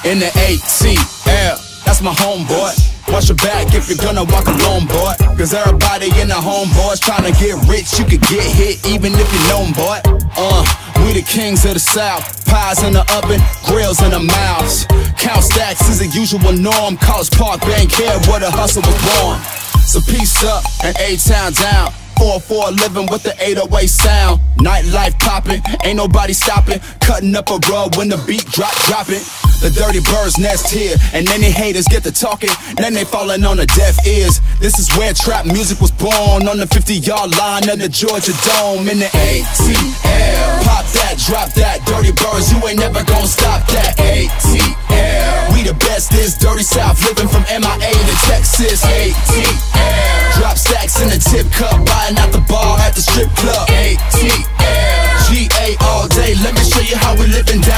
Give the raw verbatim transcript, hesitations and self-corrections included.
in the A T L. That's my homeboy. Watch your back if you're gonna walk alone, boy. Cause everybody in the homeboys tryna get rich. You could get hit even if you know 'em, boy. Uh, we the kings of the South. Pies in the oven, grills in the mouths. Count stacks is a usual norm. College Park, bank here where the hustle was born. So peace up and A-Town down. four four living with the eight oh eight sound. Nightlife popping, ain't nobody stopping. Cutting up a rug when the beat drop, dropping. The dirty birds nest here, and then the haters get to talking. Then they falling on the deaf ears. This is where trap music was born. On the fifty yard line of the Georgia Dome in the A T L. Pop that, drop that, dirty birds, you ain't never gonna stop that. A T L. We the best, this dirty South, living from M I A to Texas. A T L. Drop stacks in the tip cup, buying out the bar at the strip club. A T L. G A all day, let me show you how we living down